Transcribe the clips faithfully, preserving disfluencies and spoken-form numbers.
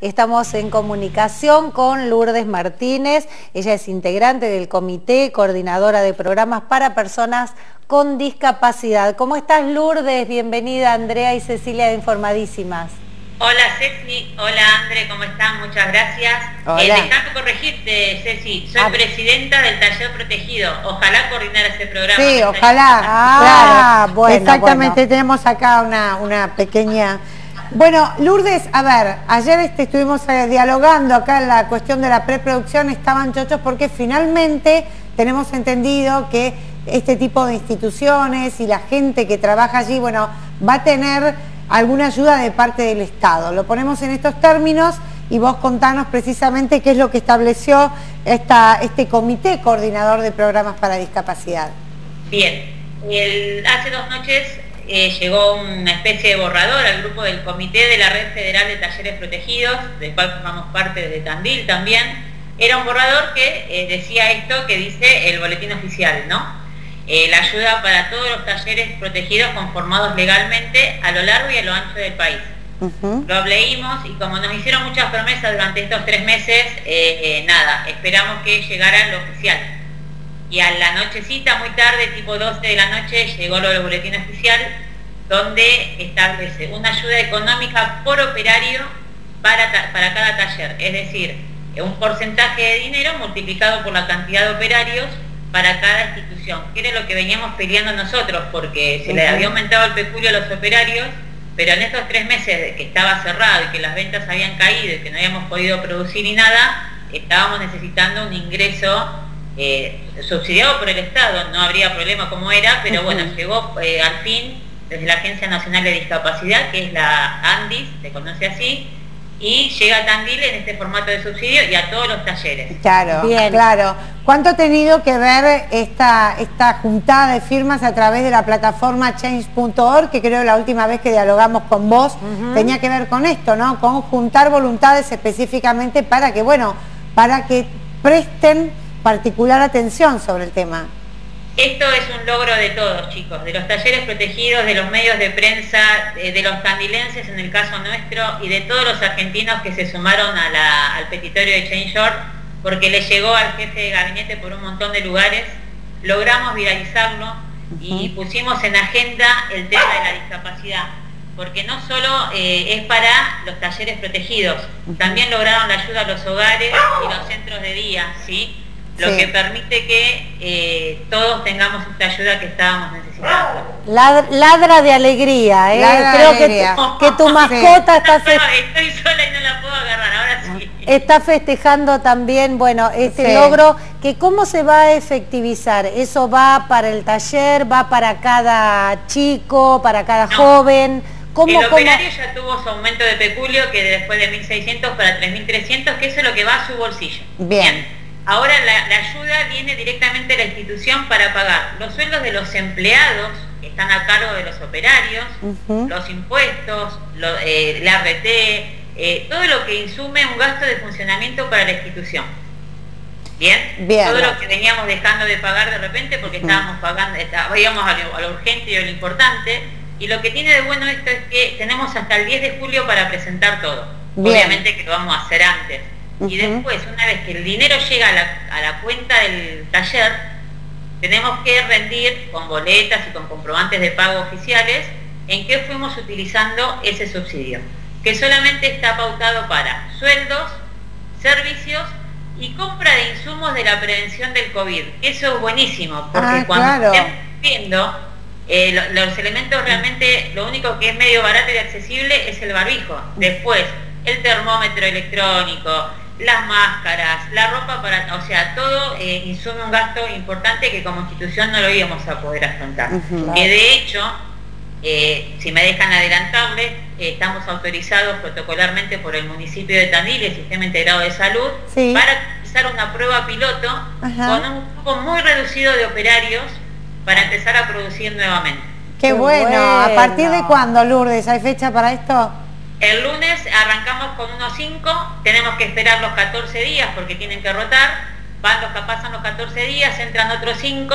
Estamos en comunicación con Lourdes Martínez. Ella es integrante del comité, coordinadora de programas para personas con discapacidad. ¿Cómo estás, Lourdes? Bienvenida Andrea y Cecilia de Informadísimas. Hola Ceci, hola André, ¿cómo están? Muchas gracias. Hola. Eh, Dejame corregirte, Ceci, soy ah. presidenta del taller protegido. Ojalá coordinar ese programa. Sí, ojalá. Ah, claro. Bueno, Exactamente, bueno. Tenemos acá una, una pequeña... Bueno, Lourdes, a ver, ayer este, estuvimos eh, dialogando acá en la cuestión de la preproducción, estaban chochos porque finalmente tenemos entendido que este tipo de instituciones y la gente que trabaja allí, bueno, va a tener alguna ayuda de parte del Estado. Lo ponemos en estos términos y vos contanos precisamente qué es lo que estableció esta, este comité coordinador de programas para discapacidad. Bien, el, hace dos noches eh, llegó una especie de borrador al grupo del comité de la Red Federal de Talleres Protegidos, del cual formamos parte desde Tandil también. Era un borrador que eh, decía esto que dice el boletín oficial, ¿no? Eh, la ayuda para todos los talleres protegidos conformados legalmente a lo largo y a lo ancho del país. Uh-huh. Lo leímos y como nos hicieron muchas promesas durante estos tres meses, eh, eh, nada, esperamos que llegara lo oficial. Y a la nochecita, muy tarde, tipo doce de la noche, llegó lo del boletín oficial, donde establece una ayuda económica por operario para, para cada taller, es decir, un porcentaje de dinero multiplicado por la cantidad de operarios para cada institución, que era lo que veníamos peleando nosotros, porque se uh-huh. le había aumentado el peculio a los operarios, pero en estos tres meses de que estaba cerrado y que las ventas habían caído y que no habíamos podido producir ni nada, estábamos necesitando un ingreso eh, subsidiado por el Estado. No habría problema como era, pero uh-huh. bueno, llegó eh, al fin desde la Agencia Nacional de Discapacidad, que es la ANDIS, se conoce así, y llega a Tandil en este formato de subsidio y a todos los talleres. Claro, Bien. claro. ¿Cuánto ha tenido que ver esta, esta juntada de firmas a través de la plataforma change punto org, que creo la última vez que dialogamos con vos uh-huh. tenía que ver con esto, ¿no? Con juntar voluntades específicamente para que, bueno, para que presten particular atención sobre el tema. Esto es un logro de todos, chicos, de los talleres protegidos, de los medios de prensa, de, de los tandilenses en el caso nuestro y de todos los argentinos que se sumaron a la, al petitorio de Change punto org, porque le llegó al jefe de gabinete por un montón de lugares, logramos viralizarlo uh-huh. y pusimos en agenda el tema de la discapacidad, porque no solo eh, es para los talleres protegidos, uh-huh. también lograron la ayuda a los hogares y los centros de día, ¿sí? Lo sí. que permite que eh, todos tengamos esta ayuda que estábamos necesitando. Ladra, ladra de alegría, ¿eh? Ladra Creo de alegría. Que, tu, que tu mascota sí. está... No, estoy sola y no la puedo agarrar, ahora sí. Está festejando también, bueno, este sí. logro, que ¿cómo se va a efectivizar? ¿Eso va para el taller, va para cada chico, para cada no. joven? ¿Cómo, el operario cómo? ya tuvo su aumento de peculio, que después de mil seiscientos para tres mil trescientos, que eso es lo que va a su bolsillo. Bien. Bien. Ahora la, la ayuda viene directamente a la institución para pagar los sueldos de los empleados que están a cargo de los operarios, uh-huh. los impuestos, lo, eh, la R T, eh, todo lo que insume un gasto de funcionamiento para la institución. ¿Bien? Bien. Todo lo que veníamos dejando de pagar de repente porque uh-huh. estábamos pagando, está, íbamos a lo, a lo urgente y a lo importante, y lo que tiene de bueno esto es que tenemos hasta el diez de julio para presentar todo. Bien. Obviamente que lo vamos a hacer antes. Y después, una vez que el dinero llega a la, a la cuenta del taller, tenemos que rendir con boletas y con comprobantes de pago oficiales en qué fuimos utilizando ese subsidio, que solamente está pautado para sueldos, servicios y compra de insumos de la prevención del COVID. Eso es buenísimo, porque ah, cuando claro. estemos viendo eh, lo, los elementos realmente, lo único que es medio barato y accesible es el barbijo. Después, el termómetro electrónico, las máscaras, la ropa para, o sea, todo eh, insume un gasto importante que como institución no lo íbamos a poder afrontar. Uh-huh. Que de hecho, eh, si me dejan adelantarles, eh, estamos autorizados protocolarmente por el municipio de Tandil y el Sistema Integrado de Salud sí. para realizar una prueba piloto uh-huh. con un grupo muy reducido de operarios para empezar a producir nuevamente. Qué, Qué bueno. bueno. ¿A partir de cuándo, Lourdes? ¿Hay fecha para esto? El lunes arrancamos con unos cinco, tenemos que esperar los catorce días porque tienen que rotar, van los que pasan los catorce días, entran otros cinco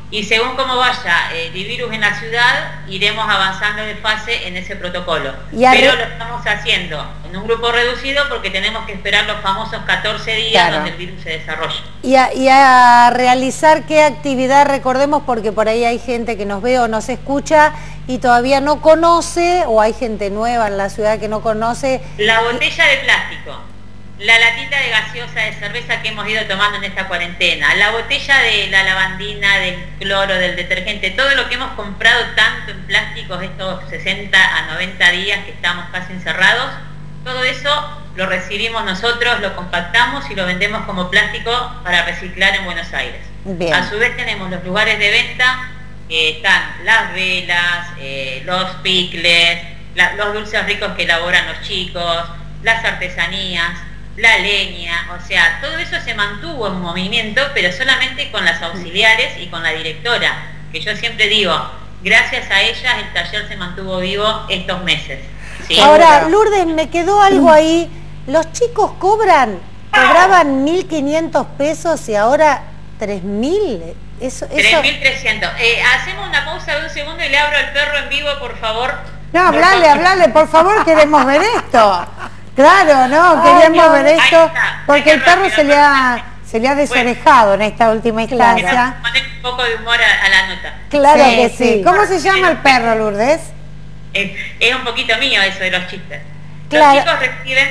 y según cómo vaya el virus en la ciudad, iremos avanzando de fase en ese protocolo. Pero lo estamos haciendo en un grupo reducido porque tenemos que esperar los famosos catorce días, claro, donde el virus se desarrolla. Y a, y a realizar qué actividad, recordemos, porque por ahí hay gente que nos ve o nos escucha y todavía no conoce, o hay gente nueva en la ciudad que no conoce. La botella de plástico, la latita de gaseosa de cerveza que hemos ido tomando en esta cuarentena, la botella de la lavandina, del cloro, del detergente, todo lo que hemos comprado tanto en plásticos estos sesenta a noventa días que estamos casi encerrados, todo eso lo recibimos nosotros, lo compactamos y lo vendemos como plástico para reciclar en Buenos Aires. Bien. A su vez tenemos los lugares de venta, eh, están las velas, eh, los picles, la, los dulces ricos que elaboran los chicos, las artesanías, la leña, o sea, todo eso se mantuvo en movimiento, pero solamente con las auxiliares y con la directora, que yo siempre digo, gracias a ellas el taller se mantuvo vivo estos meses. ¿Sí? Ahora, Lourdes, me quedó algo ahí, los chicos cobran, cobraban mil quinientos pesos y ahora tres mil, eso... tres mil trescientos. Eh, hacemos una pausa de un segundo y le abro al perro en vivo, por favor. No, hablale, hablale, por favor, queremos ver esto. Claro, no, queríamos Ay, no. ver esto, porque el perro se le ha, se le ha desorejado bueno, en esta última instancia. Poner un poco de humor a, a la nota. Claro sí, que sí. ¿Cómo se llama el perro, Lourdes? Es, es un poquito mío eso de los chistes. Claro. Los chicos reciben...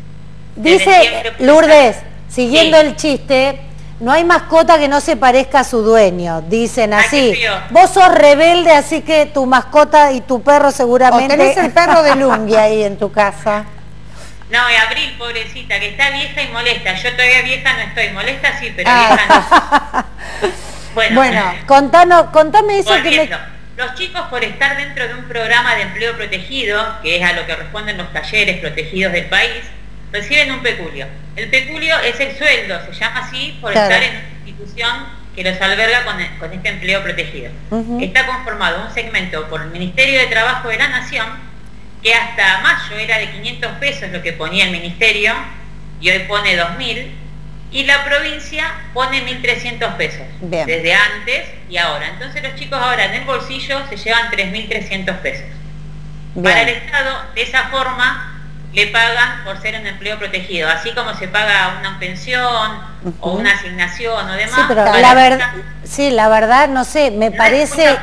Dice Lourdes, siguiendo sí. el chiste, no hay mascota que no se parezca a su dueño, dicen así. Ay, vos sos rebelde, así que tu mascota y tu perro seguramente... O tenés el perro de Lungui ahí en tu casa. No, y Abril, pobrecita, que está vieja y molesta. Yo todavía vieja no estoy, molesta sí, pero ah. vieja no. Bueno, bueno contanos, contame eso volviendo. que me... Los chicos, por estar dentro de un programa de empleo protegido, que es a lo que responden los talleres protegidos del país, reciben un peculio. El peculio es el sueldo, se llama así por claro. estar en una institución que los alberga con, con este empleo protegido. Uh-huh. Está conformado un segmento por el Ministerio de Trabajo de la Nación, que hasta mayo era de quinientos pesos lo que ponía el ministerio, y hoy pone dos mil, y la provincia pone mil trescientos pesos, Bien. desde antes y ahora. Entonces los chicos ahora en el bolsillo se llevan tres mil trescientos pesos. Bien. Para el Estado, de esa forma, le pagan por ser un empleo protegido, así como se paga una pensión, uh-huh. o una asignación o demás. Sí, pero la, ver sí, la verdad, no sé, me no parece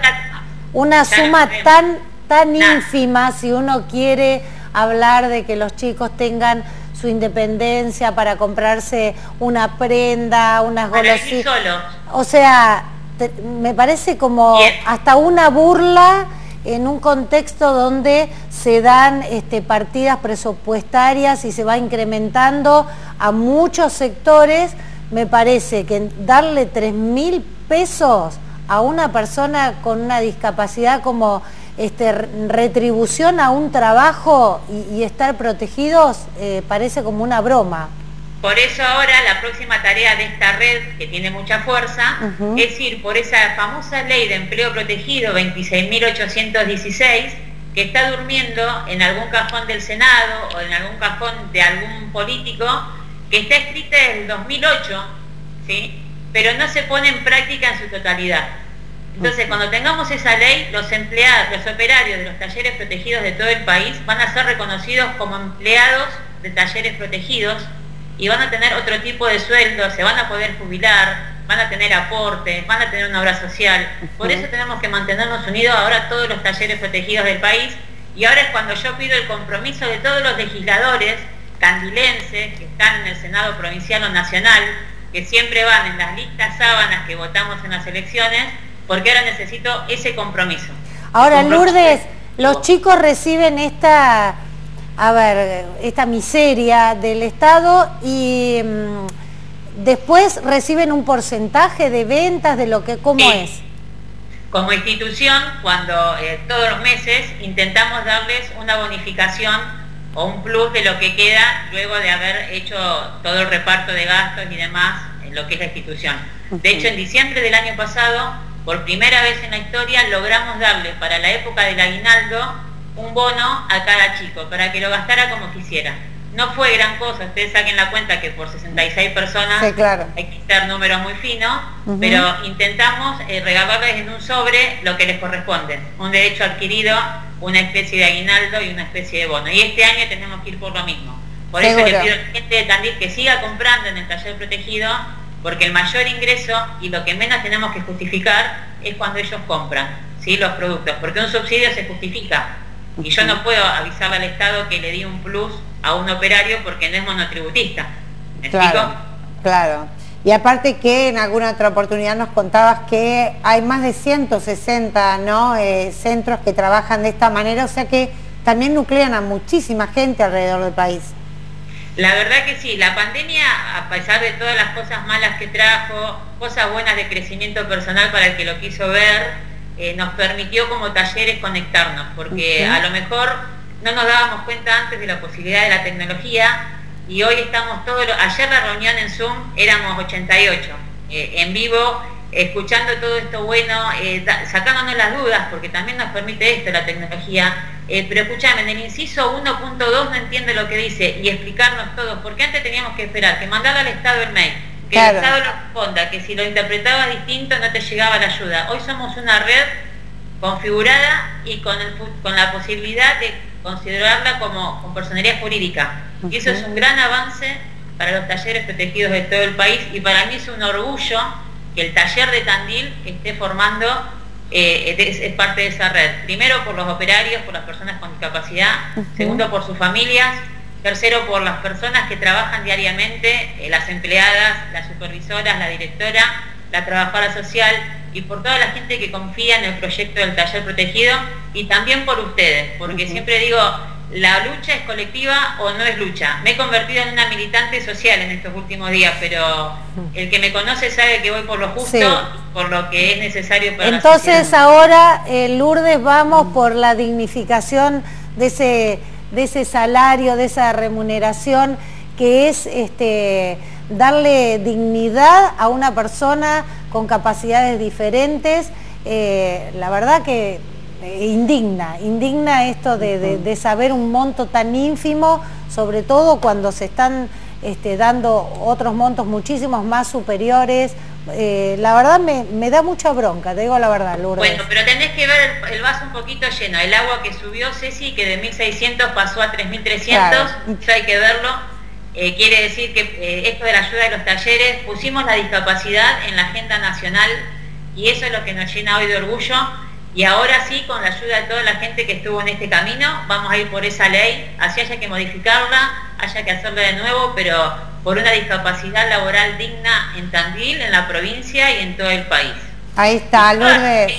una suma tan... tan nah. ínfima si uno quiere hablar de que los chicos tengan su independencia para comprarse una prenda, unas golosinas. O sea, te, me parece como Bien. hasta una burla en un contexto donde se dan este, partidas presupuestarias y se va incrementando a muchos sectores. Me parece que darle tres mil pesos a una persona con una discapacidad como este, retribución a un trabajo y, y estar protegidos eh, parece como una broma. Por eso ahora la próxima tarea de esta red, que tiene mucha fuerza, uh-huh. es ir por esa famosa ley de empleo protegido veintiséis mil ochocientos dieciséis, que está durmiendo en algún cajón del Senado o en algún cajón de algún político, que está escrita desde el dos mil ocho, ¿sí? Pero no se pone en práctica en su totalidad. Entonces, cuando tengamos esa ley, los empleados, los operarios de los talleres protegidos de todo el país van a ser reconocidos como empleados de talleres protegidos y van a tener otro tipo de sueldo, se van a poder jubilar, van a tener aportes, van a tener una obra social. Por eso tenemos que mantenernos unidos ahora todos los talleres protegidos del país, y ahora es cuando yo pido el compromiso de todos los legisladores candilenses que están en el Senado provincial o nacional, que siempre van en las listas sábanas que votamos en las elecciones, porque ahora necesito ese compromiso. Ahora, compromiso Lourdes, los chicos reciben esta, a ver, esta miseria del Estado y mmm, después reciben un porcentaje de ventas de lo que, ¿cómo sí. es? Como institución, cuando eh, todos los meses intentamos darles una bonificación o un plus de lo que queda luego de haber hecho todo el reparto de gastos y demás en lo que es la institución. De hecho, en diciembre del año pasado, por primera vez en la historia, logramos darle para la época del aguinaldo un bono a cada chico, para que lo gastara como quisiera. no fue gran cosa, ustedes saquen la cuenta que por sesenta y seis personas sí, claro. hay que ser números muy finos, uh-huh. pero intentamos eh, regalarles en un sobre lo que les corresponde, un derecho adquirido, una especie de aguinaldo y una especie de bono. Y este año tenemos que ir por lo mismo. Por Seguro. Eso le pido a la gente de Tandil que siga comprando en el taller protegido, porque el mayor ingreso y lo que menos tenemos que justificar es cuando ellos compran, ¿sí?, los productos, porque un subsidio se justifica. Y yo no puedo avisarle al Estado que le di un plus a un operario porque no es monotributista. ¿Me claro, explico? Claro. Y aparte que en alguna otra oportunidad nos contabas que hay más de ciento sesenta, ¿no?, eh, centros que trabajan de esta manera, o sea que también nuclean a muchísima gente alrededor del país. La verdad que sí, la pandemia, a pesar de todas las cosas malas que trajo, cosas buenas de crecimiento personal para el que lo quiso ver, Eh, nos permitió como talleres conectarnos, porque uh-huh. a lo mejor no nos dábamos cuenta antes de la posibilidad de la tecnología y hoy estamos todos, lo, ayer la reunión en Zoom éramos ochenta y ocho, eh, en vivo, escuchando todo esto bueno, eh, da, sacándonos las dudas, porque también nos permite esto la tecnología, eh, pero escúchame, en el inciso uno punto dos no entiende lo que dice y explicarnos todo, porque antes teníamos que esperar, que mandarle al Estado el mail, que claro. el Estado lo responda, que si lo interpretabas distinto no te llegaba la ayuda. Hoy somos una red configurada y con, el, con la posibilidad de considerarla como con personería jurídica. Uh-huh. Y eso es un gran avance para los talleres protegidos de todo el país y para mí es un orgullo que el taller de Tandil esté formando, eh, es, es parte de esa red. Primero por los operarios, por las personas con discapacidad, uh-huh. segundo por sus familias, tercero por las personas que trabajan diariamente, eh, las empleadas, las supervisoras, la directora, la trabajadora social y por toda la gente que confía en el proyecto del taller protegido y también por ustedes, porque uh-huh. siempre digo, la lucha es colectiva o no es lucha. Me he convertido en una militante social en estos últimos días, pero el que me conoce sabe que voy por lo justo, sí. por lo que es necesario para Entonces la sociedad. Ahora, eh, Lourdes, vamos uh-huh. por la dignificación de ese... de ese salario, de esa remuneración, que es este, darle dignidad a una persona con capacidades diferentes. Eh, la verdad que eh, indigna, indigna esto de, de, de saber un monto tan ínfimo, sobre todo cuando se están este, dando otros montos muchísimos más superiores. Eh, la verdad me, me da mucha bronca, te digo la verdad, Lourdes. Bueno, pero tenés que ver el, el vaso un poquito lleno, el agua que subió, Ceci, que de mil seiscientos pasó a tres mil trescientos, claro. Eso hay que verlo, eh, quiere decir que eh, esto de la ayuda de los talleres, pusimos la discapacidad en la agenda nacional y eso es lo que nos llena hoy de orgullo y ahora sí, con la ayuda de toda la gente que estuvo en este camino, vamos a ir por esa ley, así haya que modificarla, haya que hacerla de nuevo, pero por una discapacidad laboral digna en Tandil, en la provincia y en todo el país. Ahí está, Lourdes.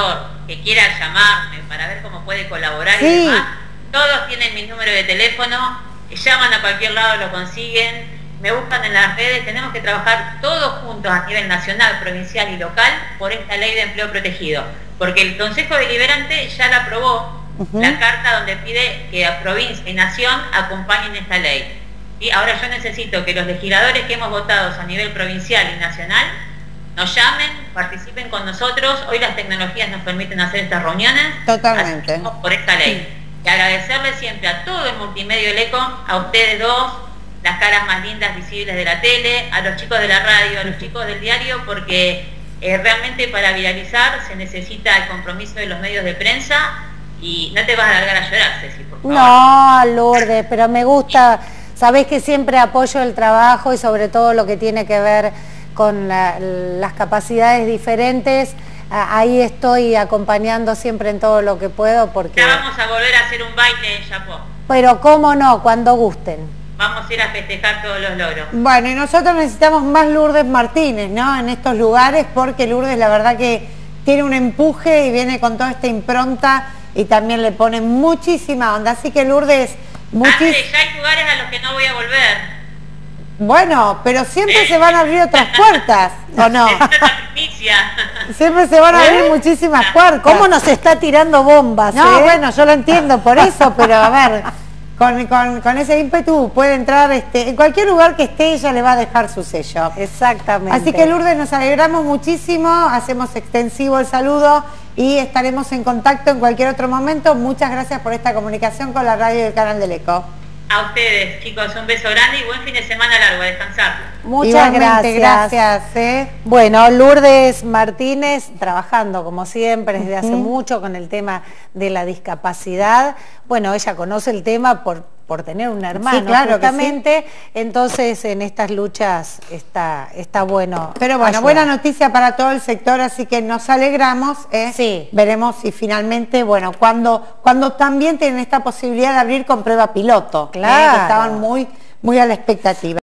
Que quiera llamarme para ver cómo puede colaborar sí. y demás, todos tienen mi número de teléfono, llaman a cualquier lado, lo consiguen, me buscan en las redes, tenemos que trabajar todos juntos a nivel nacional, provincial y local por esta ley de empleo protegido, porque el Consejo Deliberante ya la aprobó, uh-huh. la carta donde pide que a provincia y nación acompañen esta ley. Y ahora yo necesito que los legisladores que hemos votado a nivel provincial y nacional nos llamen, participen con nosotros. Hoy las tecnologías nos permiten hacer estas reuniones. Totalmente. Por esta ley. Y agradecerle siempre a todo el multimedio Eleco, a ustedes dos, las caras más lindas visibles de la tele, a los chicos de la radio, a los chicos del diario, porque eh, realmente para viralizar se necesita el compromiso de los medios de prensa y no te vas a largar a llorar, Ceci, por favor. No, Lourdes, pero me gusta... Sabés que siempre apoyo el trabajo y sobre todo lo que tiene que ver con la, las capacidades diferentes. Ahí estoy acompañando siempre en todo lo que puedo porque... Ya vamos a volver a hacer un baile en Chapó. Pero cómo no, cuando gusten. Vamos a ir a festejar todos los logros. Bueno, y nosotros necesitamos más Lourdes Martínez, ¿no? En estos lugares, porque Lourdes la verdad que tiene un empuje y viene con toda esta impronta y también le pone muchísima onda. Así que Lourdes... Muchis... Antes, ya hay lugares a los que no voy a volver. Bueno, pero siempre ¿Eh? se van a abrir otras puertas, ¿o no? Es siempre se van a abrir ¿Eh? muchísimas puertas. ¿Cómo nos está tirando bombas? No, eh? bueno, yo lo entiendo por eso, pero a ver, con, con, con ese ímpetu puede entrar, este, en cualquier lugar que esté ella le va a dejar su sello. Exactamente. Así que Lourdes, nos alegramos muchísimo, hacemos extensivo el saludo y estaremos en contacto en cualquier otro momento. Muchas gracias por esta comunicación con la radio del Canal del Eco. A ustedes, chicos, un beso grande y buen fin de semana largo, a descansar. Muchas Igualmente, gracias. gracias ¿eh? Bueno, Lourdes Martínez, trabajando como siempre desde hace Uh-huh. mucho con el tema de la discapacidad. Bueno, ella conoce el tema por, por tener un hermano, Sí, claro que justamente. Entonces, en estas luchas está, está bueno. Pero bueno, ayudar. buena noticia para todo el sector, así que nos alegramos. ¿eh? Sí. Veremos si finalmente, bueno, cuando, cuando también tienen esta posibilidad de abrir con prueba piloto. ¿eh? Claro. Que estaban muy, muy a la expectativa.